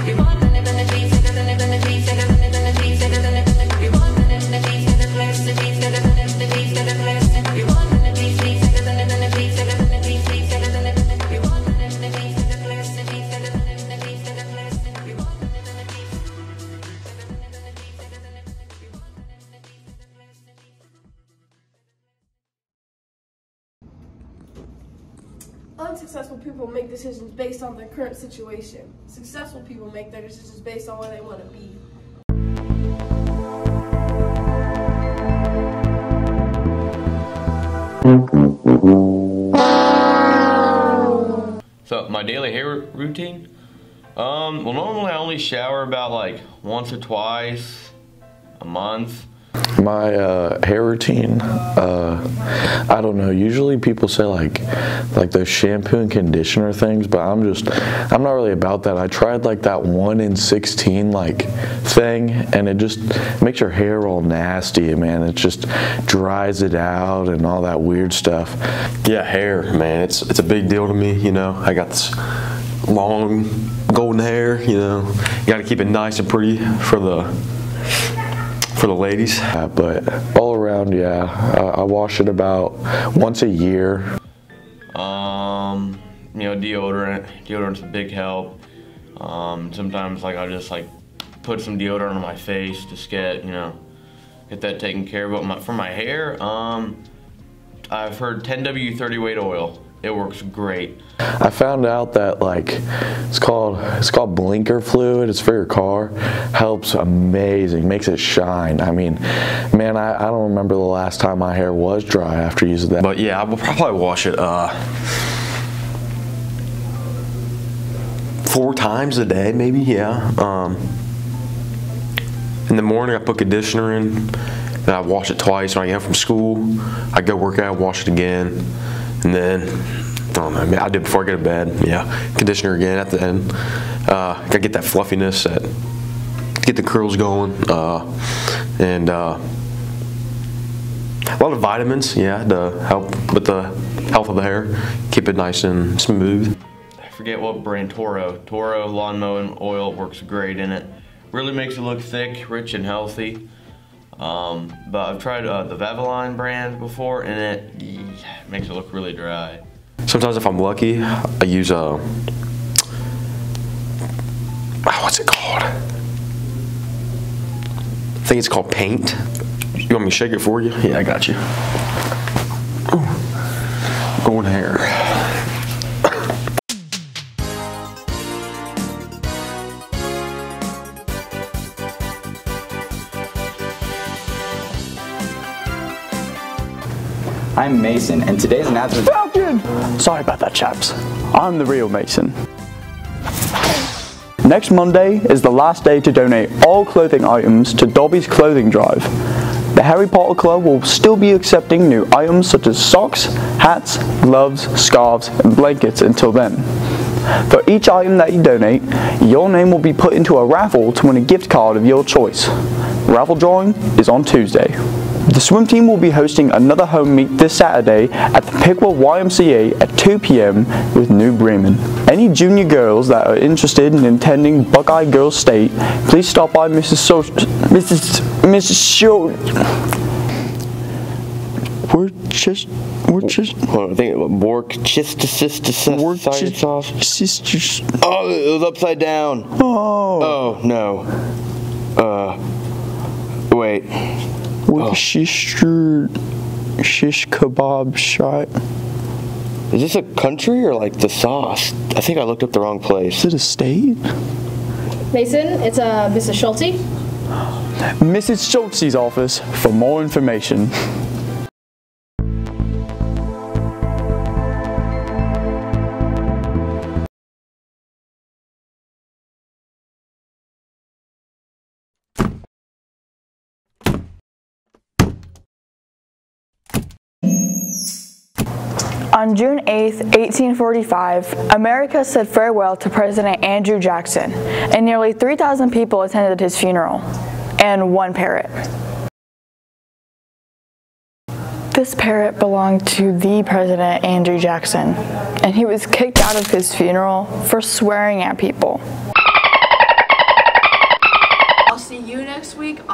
Unsuccessful people make decisions based on their current situation. Successful people make their decisions based on where they want to be. So my daily hair routine? Well, normally I only shower about like once or twice a month. My hair routine, I don't know, usually people say like those shampoo and conditioner things, but I'm not really about that. I tried like that 1 in 16 like thing, and it just makes your hair all nasty, man. It just dries it out and all that weird stuff. Yeah, hair, man, it's a big deal to me, you know. I got this long golden hair, you know. You gotta keep it nice and pretty for the ladies. But all around, yeah, I wash it about once a year. You know, deodorant's a big help. Sometimes like I just like put some deodorant on my face, just get that taken care of. But for my hair, I've heard 10W30 weight oil. It works great. I found out that like it's called blinker fluid. It's for your car. Helps amazing. Makes it shine. I mean, man, I don't remember the last time my hair was dry after using that. But yeah, I will probably wash it 4 times a day, maybe. Yeah. In the morning, I put conditioner in. Then I wash it twice when I get home from school. I go work out, wash it again. And then, I don't know, I do it before I go to bed. Yeah, conditioner again at the end. Gotta get that fluffiness, get the curls going, and a lot of vitamins, yeah, to help with the health of the hair, keep it nice and smooth. I forget what brand, Toro lawn mowing oil works great in it. Really makes it look thick, rich, and healthy. But I've tried the Vaseline brand before, and it makes it look really dry. Sometimes if I'm lucky, I use what's it called? I think it's called paint. You want me to shake it for you? Yeah, I got you. Ooh. Golden hair. I'm Mason, and today's announcement— Falcon! Sorry about that, chaps. I'm the real Mason. Next Monday is the last day to donate all clothing items to Dobby's Clothing Drive. The Harry Potter Club will still be accepting new items such as socks, hats, gloves, scarves, and blankets until then. For each item that you donate, your name will be put into a raffle to win a gift card of your choice. Raffle drawing is on Tuesday. The swim team will be hosting another home meet this Saturday at the Pickwill YMCA at 2 p.m. with New Bremen. Any junior girls that are interested in attending Buckeye Girls State, please stop by Mrs. Sisters. Oh, it was upside down. Oh no. Wait. Shish kebab shot. Is this a country or like the sauce? I think I looked up the wrong place. Is it a state? Mason, it's Mrs. Schulte. Mrs. Schulte's office for more information. On June 8, 1845, America said farewell to President Andrew Jackson, and nearly 3,000 people attended his funeral, and one parrot. This parrot belonged to the President Andrew Jackson, and he was kicked out of his funeral for swearing at people.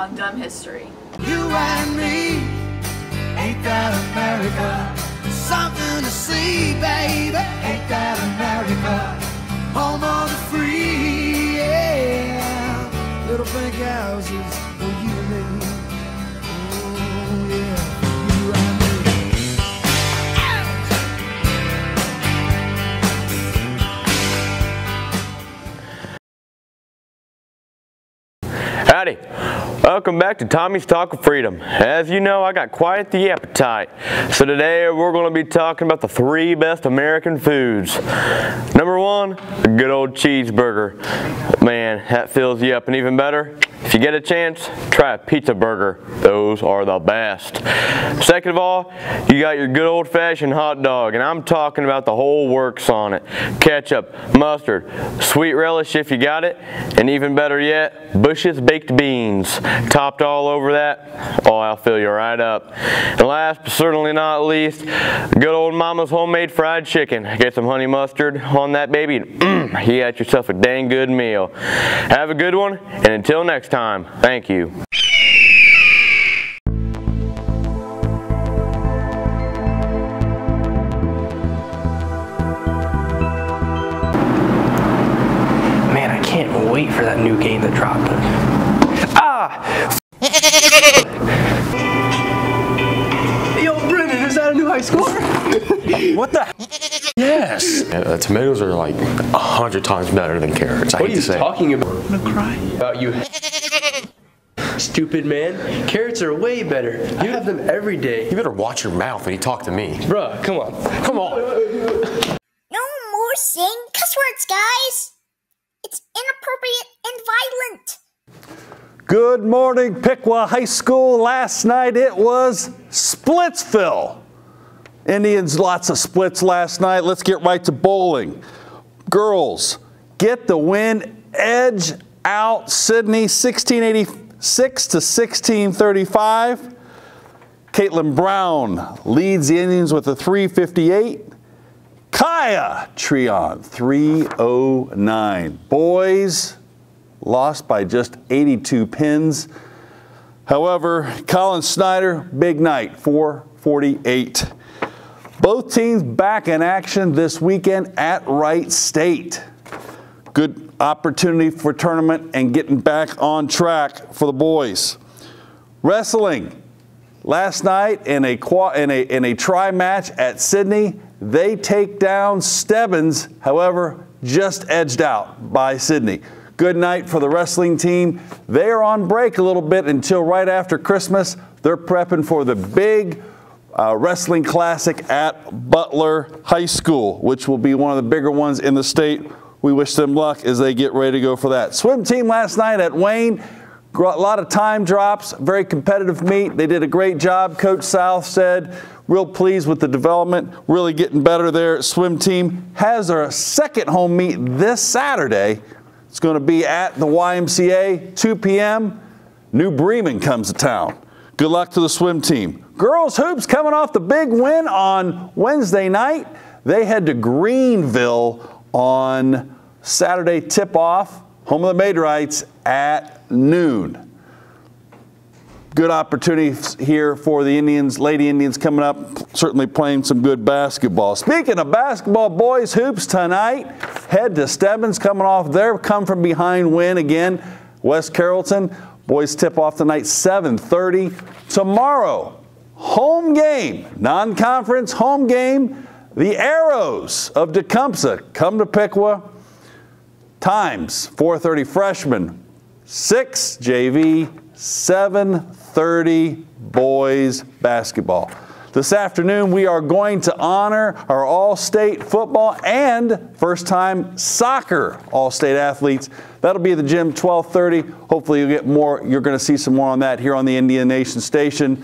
on Dumb History. You and me, ain't that America? Something to see, baby. Ain't that America? Home of the free, yeah. Little pink houses for you and me. Oh, yeah, you and me. Howdy. Welcome back to Tommy's Talk of Freedom. As you know, I got quite the appetite. So today we're going to be talking about the 3 best American foods. Number 1, a good old cheeseburger. Man, that fills you up. And even better, if you get a chance, try a pizza burger. Those are the best. Second of all, you got your good old-fashioned hot dog, and I'm talking about the whole works on it. Ketchup, mustard, sweet relish if you got it, and even better yet, Bush's baked beans. Topped all over that, oh, I'll fill you right up. And last but certainly not least, good old mama's homemade fried chicken. Get some honey mustard on that baby, and you got yourself a dang good meal. Have a good one, and until next time, thank you. Man, I can't wait for that new game that dropped. Yo, Brennan, is that a new high score? What the? Yes. Yeah, tomatoes are like 100 times better than carrots. What are you talking about? I'm gonna cry. About you. Stupid man. Carrots are way better. You have them every day. You better watch your mouth when you talk to me. Bruh, come on. Come on. No more saying cuss words, guys. It's inappropriate and violent. Good morning, Piqua High School. Last night it was Splitsville. Indians, lots of splits last night. Let's get right to bowling. Girls, get the win. Edge out Sydney, 1686 to 1635. Caitlin Brown leads the Indians with a 358. Kaya Treon, 309. Boys, lost by just 82 pins. However, Colin Snyder, big night, 448. Both teams back in action this weekend at Wright State. Good opportunity for tournament and getting back on track for the boys. Wrestling. Last night in a tri match at Sydney, they take down Stebbins, however, just edged out by Sydney. Good night for the wrestling team. They are on break a little bit until right after Christmas. They're prepping for the big wrestling classic at Butler High School, which will be one of the bigger ones in the state. We wish them luck as they get ready to go for that. Swim team last night at Wayne, a lot of time drops, very competitive meet. They did a great job. Coach South said, real pleased with the development, really getting better there. Swim team has their second home meet this Saturday. It's going to be at the YMCA, 2 p.m. New Bremen comes to town. Good luck to the swim team. Girls hoops coming off the big win on Wednesday night. They head to Greenville on Saturday tip-off, home of the Maidrites at noon. Good opportunities here for the Indians, Lady Indians coming up, certainly playing some good basketball. Speaking of basketball, boys hoops tonight, head to Stebbins coming off their come from behind win again. West Carrollton, boys tip off tonight 7:30. Tomorrow, home game, non-conference home game, the Arrows of Tecumseh come to Piqua. Times 4:30 freshmen, 6 JV, 7:30 boys basketball. This afternoon we are going to honor our all-state football and first-time soccer all-state athletes. That'll be at the gym 12:30. Hopefully you'll get more. You're going to see some more on that here on the Indian Nation station.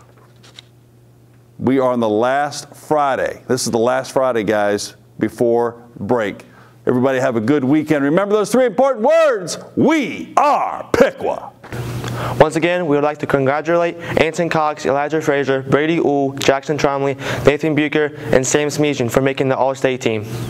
We are on the last Friday. This is the last Friday, guys, before break. Everybody have a good weekend. Remember those 3 important words. We are Piqua. Once again, we would like to congratulate Anson Cox, Elijah Frazier, Brady Uhl, Jackson Tromley, Nathan Bucher, and Sam Smeaton for making the All-State team.